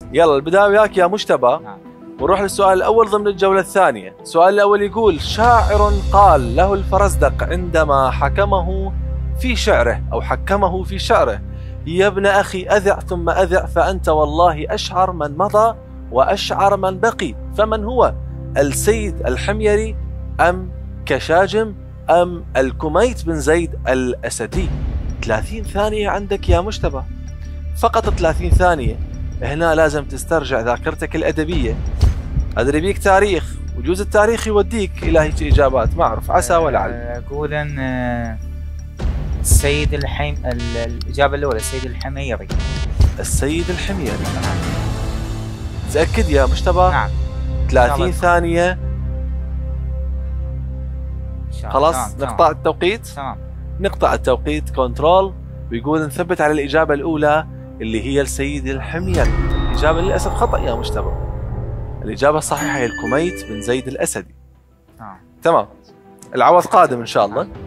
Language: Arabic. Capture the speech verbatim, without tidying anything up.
يلا البداية وياك يا مجتبى. نعم. ونروح للسؤال الأول ضمن الجولة الثانية. السؤال الأول يقول: شاعر قال له الفرزدق عندما حكمه في شعره أو حكمه في شعره: يا ابن أخي أذع ثم أذع، فأنت والله أشعر من مضى وأشعر من بقي. فمن هو؟ السيد الحميري أم كشاجم أم الكميت بن زيد الأسدي؟ ثلاثين ثانية عندك يا مجتبى، فقط ثلاثين ثانية. هنا لازم تسترجع ذاكرتك الأدبية. أدري بيك تاريخ، وجوز التاريخ يوديك إلى هيك إجابات، ما أعرف، عسى ولعل. أقول أن السيد الحم الإجابة الأولى السيد الحميري. السيد الحميري. تأكد يا مجتبى؟ نعم. ثلاثين ثانية. خلاص تمام. نقطع تمام. التوقيت. تمام. نقطع التوقيت كنترول، ويقول نثبت على الإجابة الأولى اللي هي السيد الحميري. الإجابة للأسف خطأ يا مجتبى. الإجابة الصحيحة هي الكميت بن زيد الأسدي. نعم. تمام. العوض قادم إن شاء الله.